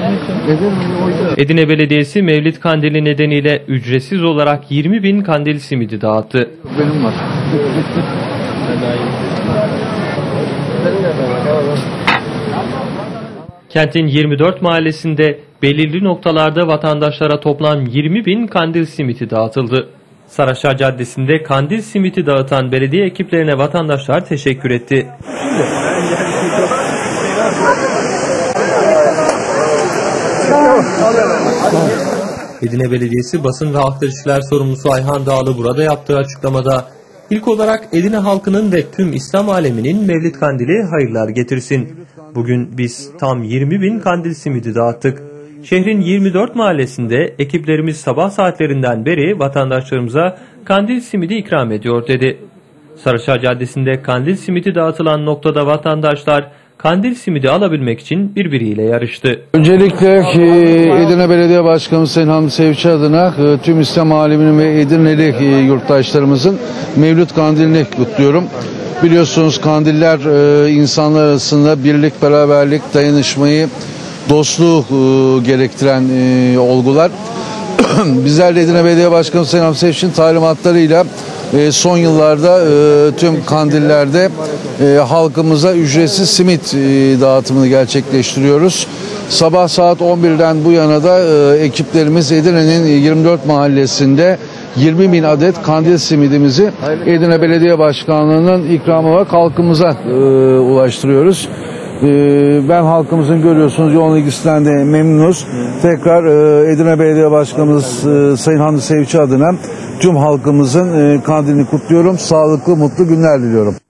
Edirne Belediyesi Mevlid Kandili nedeniyle ücretsiz olarak 20.000 kandil simidi dağıttı. Benim var. Kentin 24 mahallesinde belirli noktalarda vatandaşlara toplam 20.000 kandil simiti dağıtıldı. Saraçhane Caddesi'nde kandil simiti dağıtan belediye ekiplerine vatandaşlar teşekkür etti. Edirne Belediyesi Basın ve Halkla İlişkiler Sorumlusu Ayhan Dağlı burada yaptığı açıklamada ilk olarak Edirne halkının ve tüm İslam aleminin Mevlid Kandili hayırlar getirsin. Bugün biz tam 20.000 kandil simidi dağıttık. Şehrin 24 mahallesinde ekiplerimiz sabah saatlerinden beri vatandaşlarımıza kandil simidi ikram ediyor dedi. Saraçhane Caddesi'nde kandil simidi dağıtılan noktada vatandaşlar kandil simidi alabilmek için birbiriyle yarıştı. Öncelikle Edirne Belediye Başkanı Sayın Hamdi Sevinç adına tüm İslam aleminin ve Edirneli yurttaşlarımızın Mevlid Kandilini kutluyorum. Biliyorsunuz kandiller insanlar arasında birlik, beraberlik, dayanışmayı, dostluğu gerektiren olgular. Bizler de Edirne Belediye Başkanı Sayın Hamdi Sevinç'in talimatlarıyla son yıllarda tüm kandillerde halkımıza ücretsiz simit dağıtımını gerçekleştiriyoruz. Sabah saat 11'den bu yana da ekiplerimiz Edirne'nin 24 mahallesinde 20.000 adet kandil simidimizi Edirne Belediye Başkanlığı'nın ikramı ve halkımıza ulaştırıyoruz. Ben halkımızın görüyorsunuz yoğun ilgisinden de memnunuz. Tekrar Edirne Belediye Başkanımız Sayın Hamdi Sevinç adına tüm halkımızın kandilini kutluyorum. Sağlıklı, mutlu günler diliyorum.